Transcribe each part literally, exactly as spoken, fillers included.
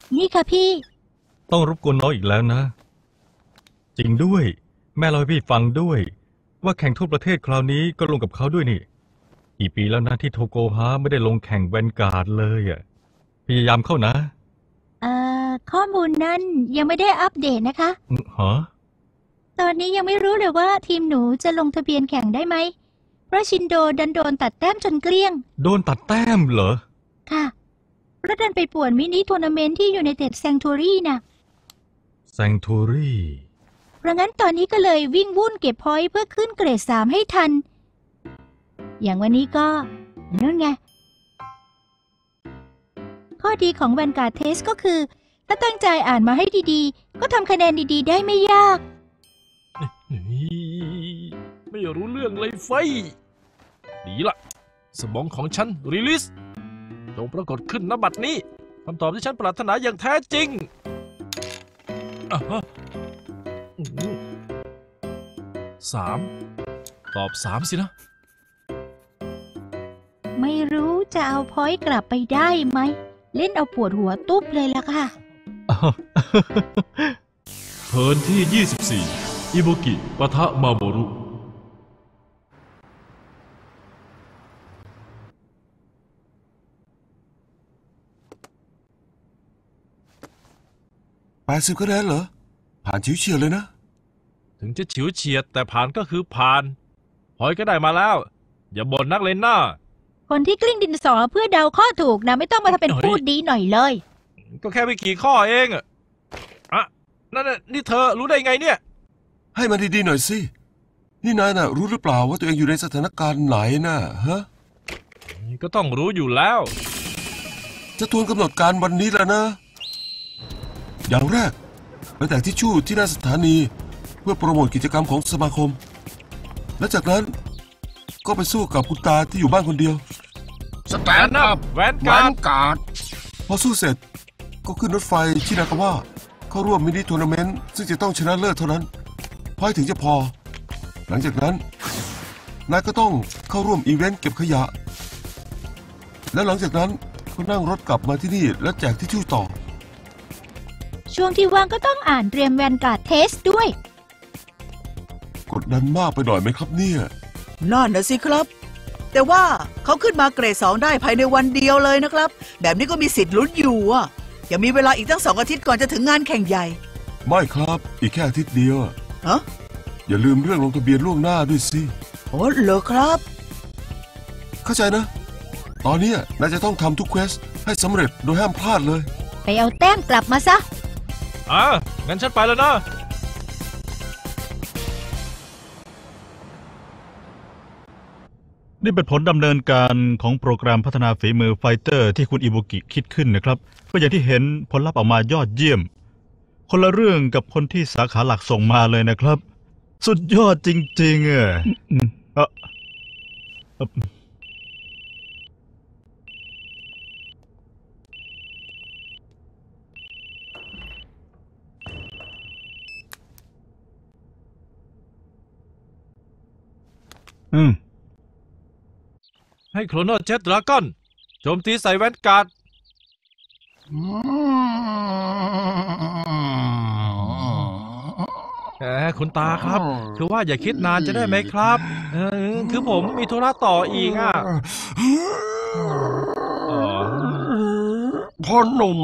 นี่ค่ะพี่ต้องรบกวนน้องอีกแล้วนะจริงด้วยแม่เล่าให้พี่ฟังด้วยว่าแข่งทั่วประเทศคราวนี้ก็ลงกับเขาด้วยนี่กี่ปีแล้วนะที่โทโกฮะไม่ได้ลงแข่งแวนการ์ดเลยอ่ะพยายามเข้านะเอ่อข้อมูลนั้นยังไม่ได้อัปเดตนะคะฮะตอนนี้ยังไม่รู้เลยว่าทีมหนูจะลงทะเบียนแข่งได้ไหมเพราะชินโดดันโดนตัดแต้มจนเกลี้ยงโดนตัดแต้มเหรอค่ะเพราะดันไปป่วนมินิทัวร์นาเมนต์ที่อยู่ในเต็ดแซงทูรี่น่ะแซงทูรี่เพราะงั้นตอนนี้ก็เลยวิ่งวุ่นเก็บพอยต์เพื่อขึ้นเกรดสามให้ทันอย่างวันนี้ก็นั่นไงข้อดีของแวนการ์ดเทสก็คือถ้าตั้งใจอ่านมาให้ดีๆก็ทำคะแนนดีๆได้ไม่ยากไม่รู้เรื่องเลยไฟดีละสมองของฉันรีลิสจงปรากฏขึ้นณบัดนี้คำตอบที่ฉันปรารถนาอย่างแท้จริงสามตอบสามสินะไม่รู้จะเอาพอยต์กลับไปได้ไหมเล่นเอาปวดหัวตุ๊บเลยล่ะค่ะเทิร์นที่ยี่สิบสี่อิโบกิปะทะมาโมรุแปดสิบคะแนนเหรอผ่านชิวเฉียดเลยนะถึงจะฉิวเฉียดแต่ผ่านก็คือผ่านพอยก็ได้มาแล้วอย่าบ่นนักเลยน้าคนที่กลิ้งดินสอเพื่อเดาข้อถูกนะไม่ต้องมาทำเป็นพูดดีหน่อยเลยก็แค่ไม่กี่ข้อเองอะนั่นนี่เธอรู้ได้ไงเนี่ยให้มันดีๆหน่อยสินี่นายน่ะรู้หรือเปล่าว่าตัวเองอยู่ในสถานการณ์ไหนน่ะฮะก็ต้องรู้อยู่แล้วจะทวนกำหนดการวันนี้แล้วนะอย่างแรกไปแตกทิชชู่ที่หน้าสถานีเพื่อโปรโมทกิจกรรมของสมาคมและจากนั้นก็ไปสู้กับคุณตาที่อยู่บ้านคนเดียวสแตนด์อัพแวนการ์ดพอสู้เสร็จก็ขึ้นรถไฟชินากาวะเข้าร่วมมินิทัวร์นาเมนต์ซึ่งจะต้องชนะเลิศเท่านั้นพอยถึงจะพอหลังจากนั้นนายก็ต้องเข้าร่วมอีเวนต์เก็บขยะแล้วหลังจากนั้นก็นั่งรถกลับมาที่นี่แล้วแจกทิชชู่ต่อช่วงที่ว่างก็ต้องอ่านเตรียมแวนการ์ดเทสด้วยกดดันมากไปหน่อยไหมครับเนี่ยนั่นนะสิครับแต่ว่าเขาขึ้นมาเกรดสองได้ภายในวันเดียวเลยนะครับแบบนี้ก็มีสิทธิ์ลุ้นอยู่อ่ะยังมีเวลาอีกตั้งสองอาทิตย์ก่อนจะถึงงานแข่งใหญ่ไม่ครับอีกแค่อาทิตย์เดียวฮะอย่าลืมเรื่องลงทะเบียนล่วงหน้าด้วยสิโอ้เหรอครับเข้าใจนะตอนนี้นายจะต้องทำทุกเควสให้สำเร็จโดยห้ามพลาดเลยไปเอาแต้มกลับมาซะอ่ะงั้นฉันไปแล้วนะนี่เป็นผลดำเนินการของโปรแกรมพัฒนาฝีมือไฟเตอร์ที่คุณอิบุกิคิดขึ้นนะครับก็อย่างที่เห็นผลลัพธ์ออกมายอดเยี่ยมคนละเรื่องกับคนที่สาขาหลักส่งมาเลยนะครับสุดยอดจริงๆอ่ะอืมให้โครโนเจ็ตดราก้อนโจมตีใส่แวนการ์ดแหมคุณตาครับคือว่าอย่าคิดนานจะได้ไหมครับเออคือผมมีธุระต่ออีกอ่ะพ่อหนุ่ม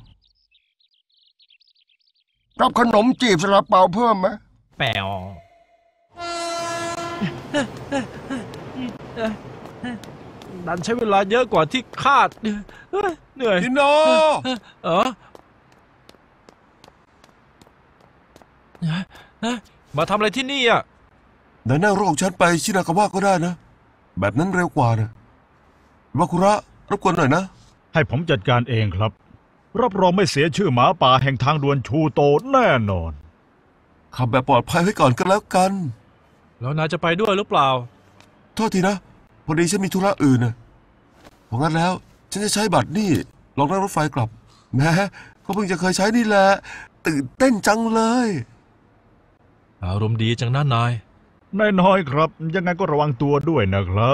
รับขนมจีบซาลาเปาเพิ่มไหมแป๋วดันใช้เวลาเยอะกว่าที่คาดเหนื่อยพี่โนเออมาทำอะไรที่นี่อ่ะนายนั่งรถของฉันไปชินากาวะก็ได้นะแบบนั้นเร็วกว่านะวาคุระรบกวนหน่อยนะให้ผมจัดการเองครับรับรองไม่เสียชื่อหมาป่าแห่งทางด่วนชูโตแน่นอนขับแบบปลอดภัยไว้ก่อนก็แล้วกันแล้วนายจะไปด้วยหรือเปล่าโทษทีนะพอดีฉันมีธุระอื่นนะเพราะงั้นแล้วฉันจะใช้บัตรนี่ลองนั่งรถไฟกลับแม้ก็เพิ่งจะเคยใช้นี่แหละตื่นเต้นจังเลยอารมณ์ดีจังนะนายนายน้อยครับยังไงก็ระวังตัวด้วยนะครับ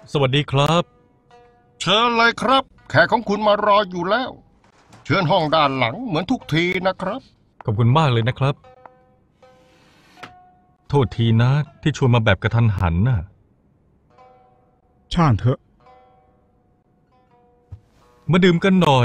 สวัสดีครับเชิญเลยครับ แขกของคุณมารออยู่แล้ว เชิญห้องด้านหลังเหมือนทุกทีนะครับขอบคุณมากเลยนะครับ โทษทีนะที่ชวนมาแบบกระทันหันน่ะช่างเถอะมาดื่มกันหน่อย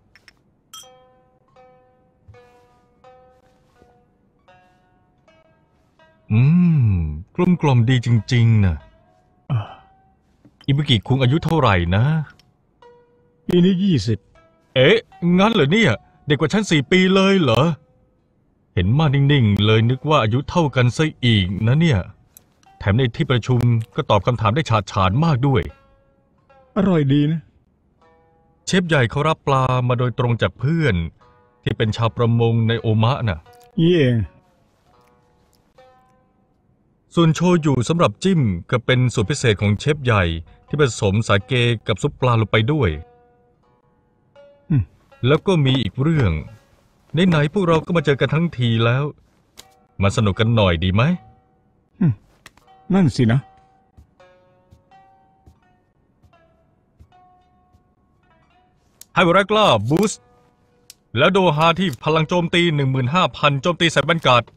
อืม กลมกล่อมดีจริงๆนะอิบุกิคุงอายุเท่าไหร่นะปีนี้ยี่สิบเอ๊ะ งั้นเหรอเนี่ย เด็กกว่าฉันสี่ปีเลยเหรอ เห็นมานิ่งๆเลยนึกว่าอายุเท่ากันซะอีกนะเนี่ย แถมในที่ประชุมก็ตอบคำถามได้ฉาดฉานมากด้วยอร่อยดีนะเชฟใหญ่เขารับปลามาโดยตรงจากเพื่อน ที่เป็นชาวประมงในโอมะน่ะนี่เองส่วนโชยุสำหรับจิ้มก็เป็นสูตรพิเศษของเชฟใหญ่ที่ผสมสาเกกับซุปปลาลงไปด้วยอืมแล้วก็มีอีกเรื่องไหนๆพวกเราก็มาเจอกันทั้งทีแล้ว มาสนุกกันหน่อยดีไหมนั่นสินะให้วอร์กล้าบูสต์แล้วโดฮาที่พลังโจมตี หนึ่งหมื่นห้าพัน โจมตีใส่แวนการ์ด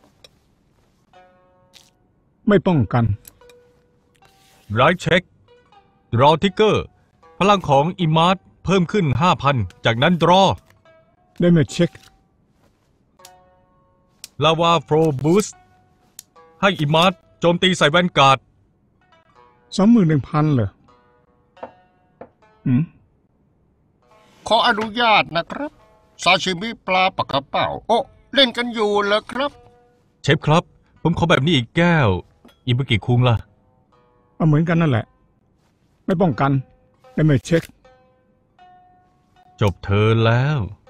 ไม่ป้องกันไรท์เช็ครอทิกเกอร์พลังของอิมาร์ตเพิ่มขึ้น ห้าพัน จากนั้นดรอได้มาเช็คลาวาโฟรบูสต์ให้อิมาร์ตโจมตีใส่แวนการ์ดสองหมื่นหนึ่งพันเหรออืมขออนุญาตนะครับ ซาชิมิปลาปากกระเป๋า โอ้เล่นกันอยู่เหรอครับเชฟครับ ผมขอแบบนี้อีกแก้ว อิบุกิคุงล่ะเอาเหมือนกันนั่นแหละ ไม่ป้องกัน ได้มาเช็คจบเธอแล้ว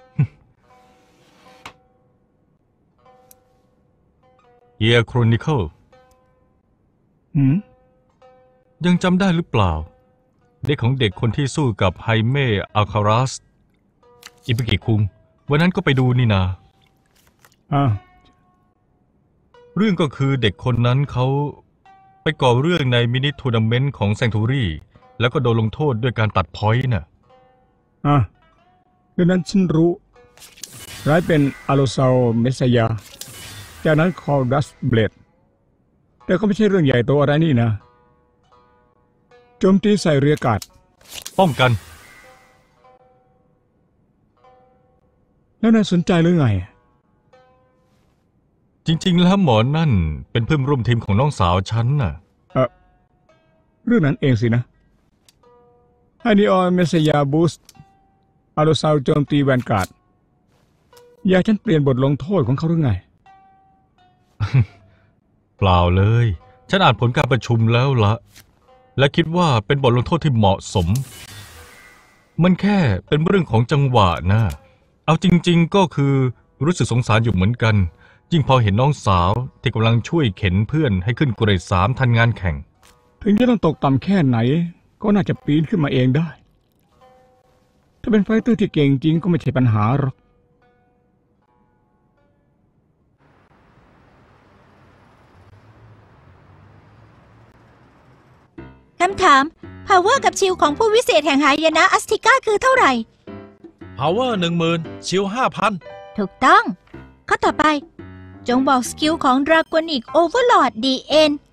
เฮียโครนิเคิลอืมยังจำได้หรือเปล่า เด็กของเด็กคนที่สู้กับไฮเมะอัลคารัส อิบุกิคุง วันนั้นก็ไปดูนี่นาอ่าเรื่องก็คือเด็กคนนั้นเขาไปก่อเรื่องในมินิทัวร์นาเมนต์ของแซงทูรี่แล้วก็โดนลงโทษด้วยการตัดพอยต์น่ะอ่าเรื่องนั้นฉันรู้ ร้ายเป็นอาโลซาเมสยา จากนั้นคอลดัสเบลด แต่ก็ไม่ใช่เรื่องใหญ่โตอะไรนี่นะ โจมตีใส่เรียกาศป้องกันแล้วนายสนใจหรือไงจริงๆแล้วหมอนั่นเป็นเพื่อนร่วมทีมของน้องสาวฉันน่ะเออเรื่องนั้นเองสินะให้นีออนเมสยาบูสต์อาโลซาวโจมตีแวนการ์ดอยากฉันเปลี่ยนบทลงโทษของเขาหรือไงเปล่าเลย ฉันอ่านผลการประชุมแล้วละและคิดว่าเป็นบทลงโทษที่เหมาะสม มันแค่เป็นเรื่องของจังหวะนะเอาจริงๆก็คือรู้สึกสงสารอยู่เหมือนกันยิ่งพอเห็นน้องสาวที่กำลังช่วยเข็นเพื่อนให้ขึ้นเกรดสามทันงานแข่งถึงจะต้องตกต่ำแค่ไหน ก็น่าจะปีนขึ้นมาเองได้ ถ้าเป็นไฟเตอร์ที่เก่งจริงก็ไม่ใช่ปัญหาหรอกคำถาม power กับชิลของผู้วิเศษแห่งหายนะอัสติก้าคือเท่าไหร่ power หนึ่งหมื่นชิลห้าพันถูกต้อง ข้อต่อไป จงบอกสกิลของดราโกนิกโอเวอร์ลอร์ด ดี เอ็น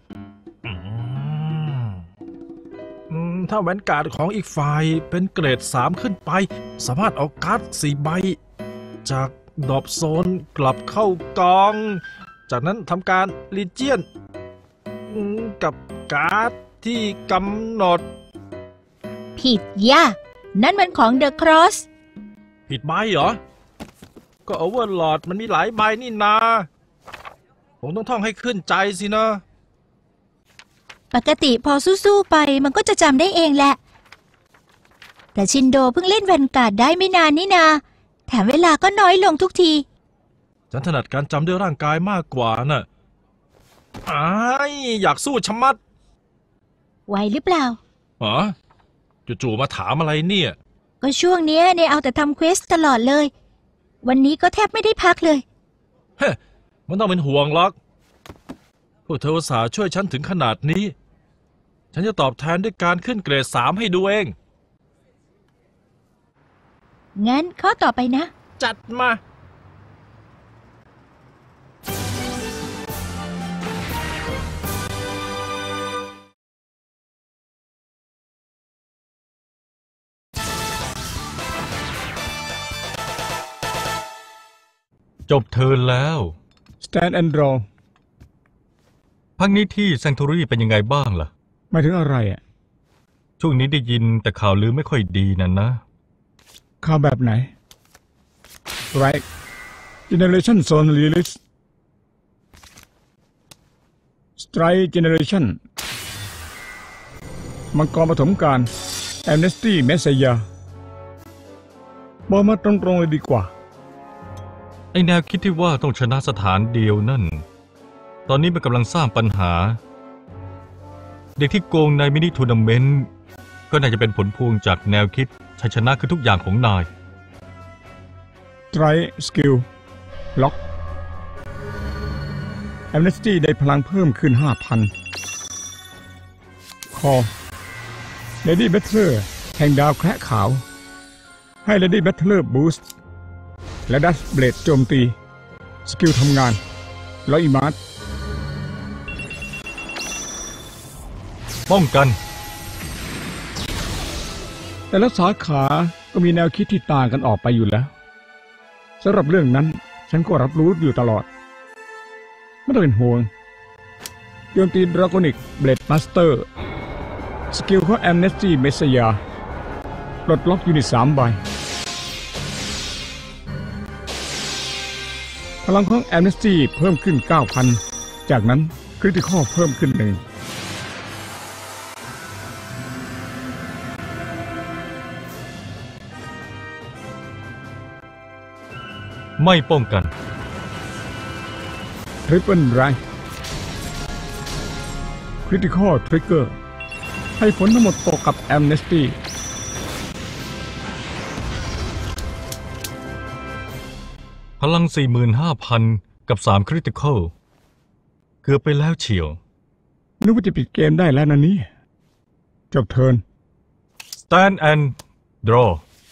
ถ้าแวนการ์ดของอีกฝ่ายเป็นเกรดสามขึ้นไป สามารถเอาการ์ดสี่ใบ จากดรอปโซนกลับเข้ากอง จากนั้นทำการลีเจียนกับการ์ดที่กำหนดผิดย่านั่นมันของเดอะครอสผิดใบเหรอ ก็โอเวอร์ลอดมันมีหลายใบนี่นาผมต้องท่องให้ขึ้นใจสินะปกติพอสู้ๆไปมันก็จะจำได้เองแหละ แต่ชินโดเพิ่งเล่นแวนการ์ดได้ไม่นานนี่นา แถมเวลาก็น้อยลงทุกทีฉันถนัดการจำด้วยร่างกายมากกว่าน่ะอ้ายอยากสู้ชะมัดไหวหรือเปล่าฮะจู่ๆมาถามอะไรเนี่ยก็ช่วงเนี้ยเนเอาแต่ทำเควสตลอดเลย วันนี้ก็แทบไม่ได้พักเลยเฮ้มันต้องเป็นห่วงหรอกพวกเธออุตส่าห์ช่วยฉันถึงขนาดนี้ฉันจะตอบแทนด้วยการขึ้นเกรดสามให้ดูเองงั้นข้อต่อไปนะจัดมาจบเทิร์นแล้ว Stand and draw พักนี้ที่แซงทูรี่เป็นยังไงบ้างล่ะหมายถึงอะไรอ่ะช่วงนี้ได้ยินแต่ข่าวลือไม่ค่อยดีนั่นนะข่าวแบบไหน Right Generation Zone Release Strike Generation มังกรปฐมกาล Amnesty Messiah บอกมาตรงๆเลยดีกว่าไอแนวคิดที่ว่าต้องชนะสถานเดียวนั่น ตอนนี้มันกำลังสร้างปัญหา เด็กที่โกงในมินิทัวร์นาเมนต์ก็น่าจะเป็นผลพวงจากแนวคิดชัยชนะคือทุกอย่างของนาย Try Skill Lock Amnesty ได้พลังเพิ่มขึ้น ห้าพัน Call Lady Battler แห่งดาวแคระขาว ให้ Lady Battler Boost และ Dash Blade โจมตี สกิลทำงานแล้วอีมาร์ป้องกันแต่ละสาขาก็มีแนวคิดที่ต่างกันออกไปอยู่แล้วสำหรับเรื่องนั้นฉันก็รับรู้อยู่ตลอดไม่ต้องเป็นห่วงโจมตีดราโกนิกเบลดมาสเตอร์สกิลของ Amnesty Messiah ปลดล็อกยูนิตสามใบพลังของ Amnesty เพิ่มขึ้น เก้าพัน จากนั้นคริติคอลเพิ่มขึ้นหนึ่งไม่ป้องกัน Triple Right Critical Trigger ให้ผลทั้งหมดตกกับ Amnesty พลัง สี่หมื่นห้าพัน กับสามคริติคอลเกือบไปแล้วเฉียวนึกว่าจะปิดเกมได้แล้วนะนี่จบเทิร์น Stand and draw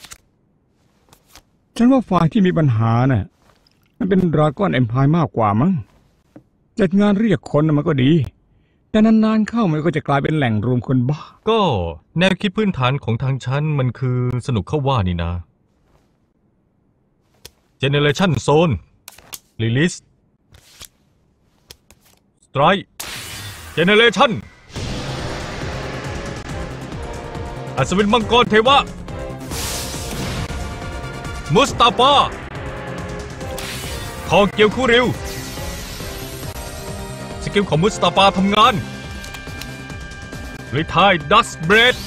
ฉันว่าฝ่ายที่มีปัญหาน่ะมันเป็นดราก้อนเอ็มพายมากกว่ามั้งจัดงานเรียกคนมันก็ดีแต่นานๆเข้ามันก็จะกลายเป็นแหล่งรวมคนบ้าก็แนวคิดพื้นฐานของทางฉันมันคือสนุกเข้าว่านี่นะ Generation Zone Release Strike Generation อัศวินมังกรเทวะมุสตาฟาคอเกียวคูริวสกิลของมุสตาฟาทำงานรีไทร์ดัสเบรด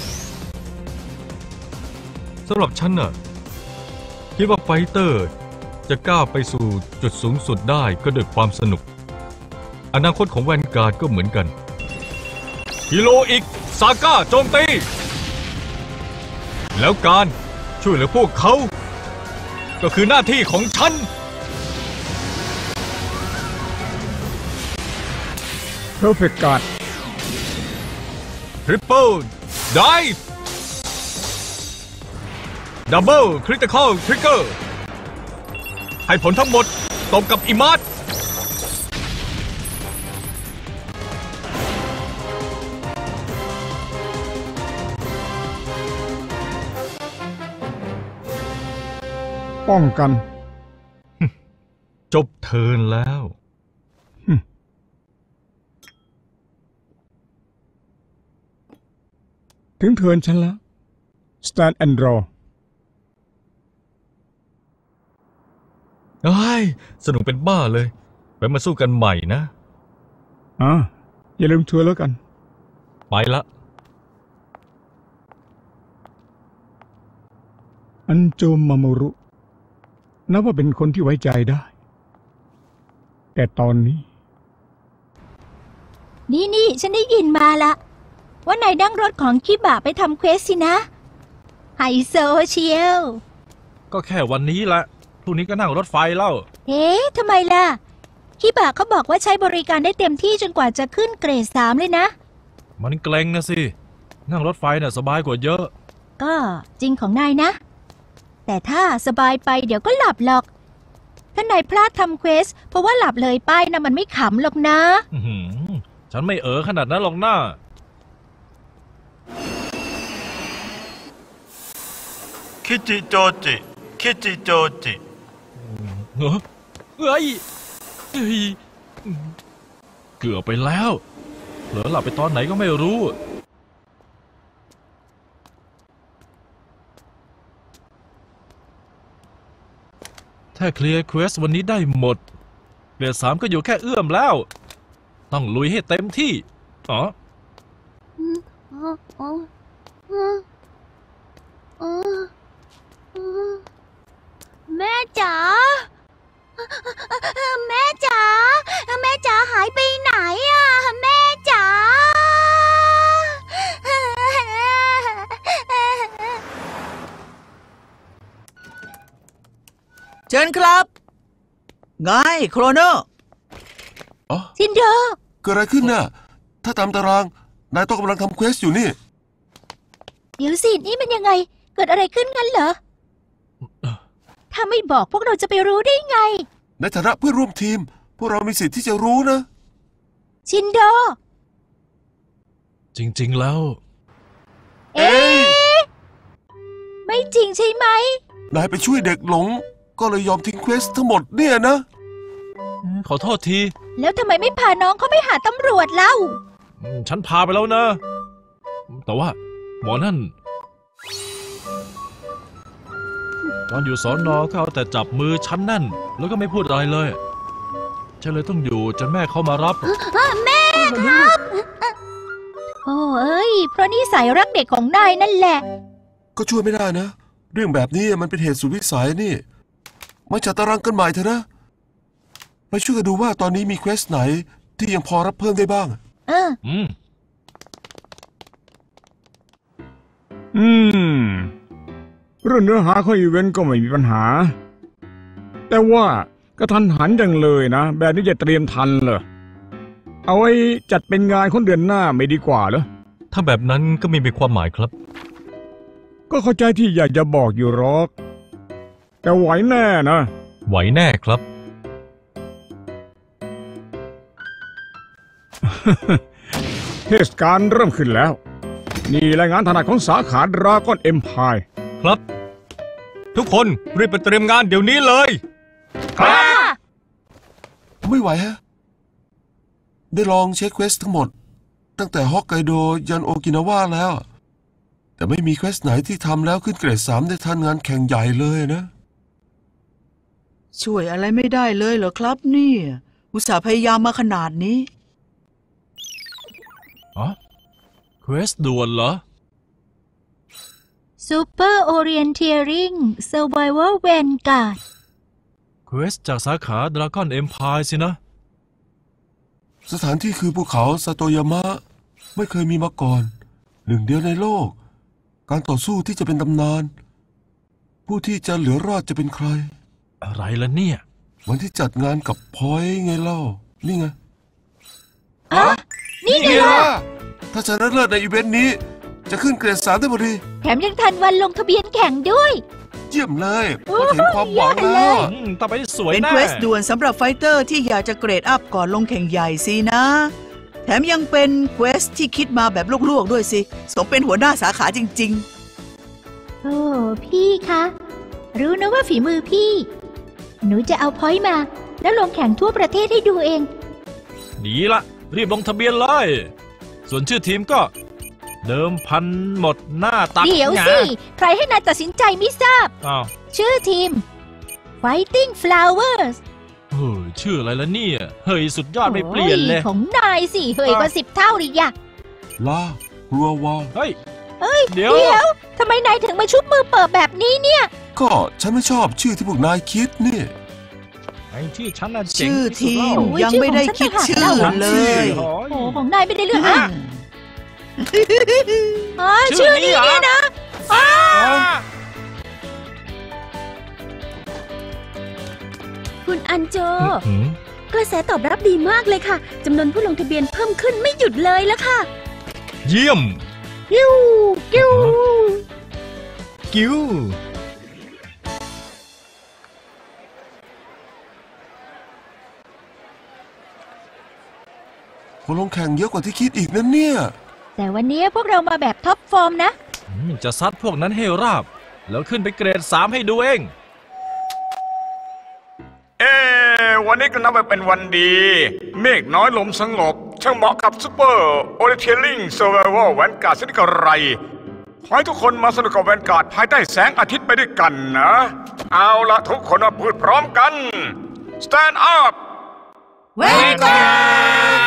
สำหรับฉันน่ะคิดว่าไฟเตอร์จะก้าวไปสู่จุดสูงสุดได้ก็ด้วยความสนุกอนาคตของแวนการ์ดก็เหมือนกันฮีโร่อีกซาก้าโจมตีแล้วการช่วยเหลือพวกเขาก็คือหน้าที่ของฉัน Perfect Guard Triple Dive Double Critical Trigger ให้ผลทั้งหมดตกกับอิมาร์ทป้องกันจบเทิร์นแล้วถึงเทิร์นฉันแล้ว Stand and draw เอ้ยสนุกเป็นบ้าเลยไปมาสู้กันใหม่นะอ่าอย่าลืมทัวร์แล้วกันไปละอันโจมาโมรุนับว่าเป็นคนที่ไว้ใจได้ แต่ตอนนี้นี่นี่ฉันได้ยินมาละว่านายนั่งรถของคิบะไปทำเควสสินะไฮโซเชียวก็แค่วันนี้แหละพรุ่งนี้ก็นั่งรถไฟแล้วเอ๊ะทำไมล่ะคิบะเขาบอกว่าใช้บริการได้เต็มที่จนกว่าจะขึ้นเกรดสามเลยนะมันเกรงนะสิ นั่งรถไฟน่ะสบายกว่าเยอะก็จริงของนายนะ แต่ถ้าสบายไปเดี๋ยวก็หลับหรอก ถ้านายพลาดทำเควสเพราะว่าหลับเลยไปนะมันไม่ขำหรอกนะอื้อหือฉันไม่เอ๋อขนาดนั้นหรอกน้าคิจิโจจิคิจิโจจิเฮ้ยเฮ้ยเฮ้ยเกือบไปแล้วเผลอหลับไปตอนไหนก็ไม่รู้ถ้าเคลียร์เควสวันนี้ได้หมดเกรดสามก็อยู่แค่เอื้อมแล้วต้องลุยให้เต็มที่อ๋อแม่จ๋าแม่จ๋าแม่จ๋าหายไปไหนอ่ะแม่จ๋าเชิญครับไงโครโนอ๋อซินโดเกิดอะไรขึ้นน่ะ ถ้าตามตารางนายต้องกำลังทำเควสอยู่นี่เดี๋ยวสินี่มันยังไงเกิดอะไรขึ้นกันเหรอถ้าไม่บอกพวกเราจะไปรู้ได้ไงในฐานะเพื่อนร่วมทีมพวกเรามีสิทธิ์ที่จะรู้นะชินโดจริงๆแล้วเอ๊ะไม่จริงใช่ไหมนายไปช่วยเด็กหลงก็เลยยอมทิ้งเควสทั้งหมดเนี่ยนะขอโทษทีแล้วทำไมไม่พาน้องเขาไปหาตำรวจเล่าฉันพาไปแล้วนะแต่ว่าหมอนั่นตอนอยู่สอนอเขาเอาแต่จับมือฉันนั่นแล้วก็ไม่พูดอะไรเลยฉันเลยต้องอยู่จนแม่เขามารับแม่ครับโอ้เอ้ยเพราะนิสัยรักเด็กของนายนั่นแหละก็ช่วยไม่ได้นะเรื่องแบบนี้มันเป็นเหตุสุดวิสัยนี่มาจัดตารางกันใหม่เถอะนะไปช่วยกันดูว่าตอนนี้มีเควสไหนที่ยังพอรับเพิ่มได้บ้างเอออืมอืมเรื่องเนื้อหาของอีเวนต์ก็ไม่มีปัญหาแต่ว่ากระทันหันจังเลยนะแบบนี้จะเตรียมทันเหรอเอาไว้จัดเป็นงานของเดือนหน้าไม่ดีกว่าเหรอถ้าแบบนั้นก็ไม่มีความหมายครับก็เข้าใจที่อยากจะบอกอยู่หรอกแต่ไหวแน่นะไหวแน่ครับเทศกาลเริ่มขึ้นแล้วนี่รายงานถนัดของสาขาดราก้อนเอ็มพายครับทุกคนรีบไปเตรียมงานเดี๋ยวนี้เลยครับไม่ไหวฮะได้ลองเช็คเควสทั้งหมดตั้งแต่ฮอกไกโดยันโอกินาวาแล้วแต่ไม่มีเควสไหนที่ทำแล้วขึ้นเกรดสามได้ทันงานแข่งใหญ่เลยนะช่วยอะไรไม่ได้เลยเหรอครับนี่อุตส่าห์พยายามมาขนาดนี้อ๋อเควสด่วนเหรอ Super Orienteering Survival Vanguard เควสจากสาขาดราก้อนเอ็มพายสินะสถานที่คือภูเขาซาโตยามะไม่เคยมีมาก่อนหนึ่งเดียวในโลกการต่อสู้ที่จะเป็นตำนานผู้ที่จะเหลือรอดจะเป็นใครอะไรล่ะเนี่ยวันที่จัดงานกับพอยไงเล่านี่ไงอ๋อนี่ไงล่ะถ้าชนะเลิศในอีเวนต์นี้จะขึ้นเกรดสามได้พอดีแถมยังทันวันลงทะเบียนแข่งด้วยเยี่ยมเลยพอเห็นความหวังแล้วต่อไปสวยเป็นเควสด่วนสำหรับไฟเตอร์ที่อยากจะเกรดอัพก่อนลงแข่งใหญ่สินะแถมยังเป็นเควสที่คิดมาแบบลวกๆด้วยสิสมเป็นหัวหน้าสาขาจริงๆโอ้พี่คะรู้นะว่าฝีมือพี่หนูจะเอาพอยต์มาแล้วลงแข่งทั่วประเทศให้ดูเองดีละรีบลงทะเบียนเลยส่วนชื่อทีมก็เดิมพันหมดหน้าตักเดี๋ยวสิใครให้นายตัดสินใจไม่ทราบอ้าวชื่อทีม Fighting Flowers เฮ้ยชื่ออะไรล่ะเนี่ยเฮ้ยสุดยอดไม่เปลี่ยนเลยของนายสิเฮ้ยกว่าสิบเท่าดิยะลารัววาเฮ้ยเฮ้ยเดี๋ยวทำไมนายถึงมาชุบมือเปิดแบบนี้เนี่ยก็ฉันไม่ชอบชื่อที่พวกนายคิดนี่ไอ้ชื่อฉันน่ะชื่อทีมยังไม่ได้คิดชื่อเลยโอ้ของนายไม่ได้เรื่องอ่ะอ๋อชื่อนี้นะคุณอันโจกระแสตอบรับดีมากเลยค่ะจำนวนผู้ลงทะเบียนเพิ่มขึ้นไม่หยุดเลยแล้วค่ะเยี่ยมกิ้วกิ้วกิ้วคนลงแข่งเยอะกว่าที่คิดอีกนั่นเนี่ยแต่วันนี้พวกเรามาแบบท็อปฟอร์มนะอืมจะซัดพวกนั้นให้ราบ แล้วขึ้นไปเกรดสามให้ดูเองเอ๊วันนี้ก็นับว่าเป็นวันดี เมฆน้อยลมสงบ ช่างเหมาะกับซูเปอร์โอเรเทลลิงเซอร์ไวโวลแวนการ์ดชนิดกระไรขอให้ทุกคนมาสนุกกับแวนการ์ดภายใต้แสงอาทิตย์ไปด้วยกันนะ เอาละทุกคนมาพูดพร้อมกัน Stand up แวนการ์ด